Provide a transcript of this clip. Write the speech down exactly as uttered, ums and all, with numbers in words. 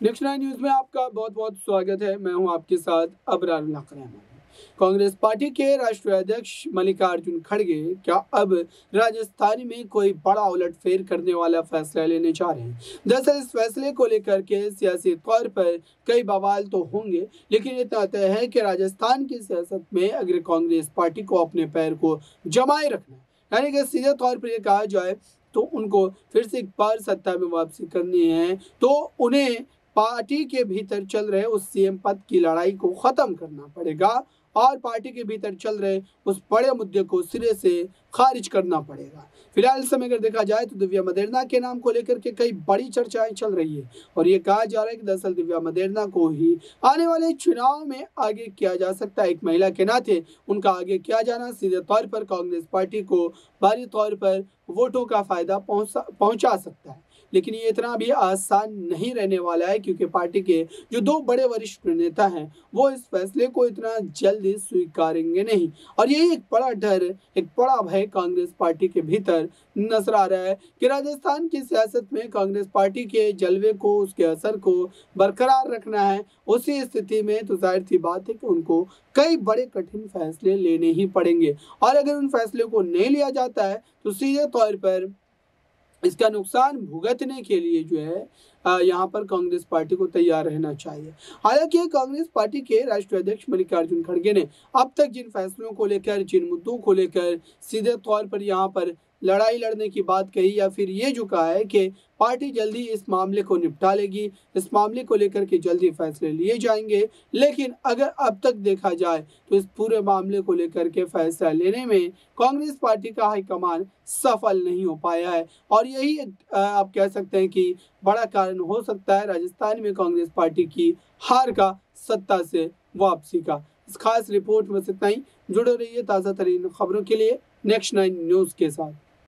Next nine news में आपका बहुत-बहुत स्वागत है। मैं हूं आपके साथ अबरार उल्लाह रहमान। कांग्रेस पार्टी के राष्ट्रीय अध्यक्ष मल्लिकार्जुन खड़गे क्या अब राजस्थान में कोई बड़ा उलटफेर करने वाला फैसला लेने जा रहे हैं? दरअसल इस फैसले को लेकर के सियासी तौर पर कई बवाल तो होंगे, लेकिन इतना तय है कि राजस्थान की सियासत में अगर कांग्रेस पार्टी को अपने पैर को जमाए रखना है, यानी कि सीधे तौर पर ये कहा जाए तो उनको फिर से एक बार सत्ता में वापसी करनी है, तो उन्हें पार्टी के भीतर चल रहे उस सीएम पद की लड़ाई को खत्म करना पड़ेगा और पार्टी के भीतर चल रहे उस बड़े मुद्दे को सिरे से खारिज करना पड़ेगा। फिलहाल इस समय अगर देखा जाए तो दिव्या मदेरणा के नाम को लेकर के कई बड़ी चर्चाएं चल रही है और ये कहा जा रहा है कि दरअसल दिव्या मदेरणा को ही आने वाले चुनाव में आगे किया जा सकता है। एक महिला के नाते उनका आगे किया जाना सीधे तौर पर कांग्रेस पार्टी को भारी तौर पर वोटों का फायदा पहुंचा पहुंचा सकता है, लेकिन ये इतना भी आसान नहीं रहने वाला है क्योंकि पार्टी के जो दो बड़े वरिष्ठ नेता हैं वो इस फैसले को इतना जल्दी स्वीकारेंगे नहीं और यही एक बड़ा डर, एक बड़ा भय कांग्रेस पार्टी के भीतर नजर आ रहा है कि राजस्थान की सियासत में कांग्रेस पार्टी के जलवे को, उसके असर को बरकरार रखना है। उसी स्थिति में तो जाहिर सी बात है कि उनको कई बड़े कठिन फैसले लेने ही पड़ेंगे और अगर उन फैसले को नहीं लिया जाता है तो सीधे तौर पर इसका नुकसान भुगतने के लिए जो है यहाँ पर कांग्रेस पार्टी को तैयार रहना चाहिए। हालांकि कांग्रेस पार्टी के राष्ट्रीय अध्यक्ष मल्लिकार्जुन खड़गे ने अब तक जिन फैसलों को लेकर, जिन मुद्दों को लेकर सीधे तौर पर यहाँ पर लड़ाई लड़ने की बात कही या फिर ये जो कहा है कि पार्टी जल्दी इस मामले को निपटा लेगी, इस मामले को लेकर के जल्दी फैसले लिए जाएंगे, लेकिन अगर अब तक देखा जाए तो इस पूरे मामले को लेकर के फैसला लेने में कांग्रेस पार्टी का हाईकमान सफल नहीं हो पाया है और यही आप कह सकते हैं कि बड़ा कारण हो सकता है राजस्थान में कांग्रेस पार्टी की हार का, सत्ता से वापसी का। इस खास रिपोर्ट में इतना ही। जुड़े रहिए ताज़ा तरीन खबरों के लिए नेक्स्ट नाइन न्यूज़ के साथ।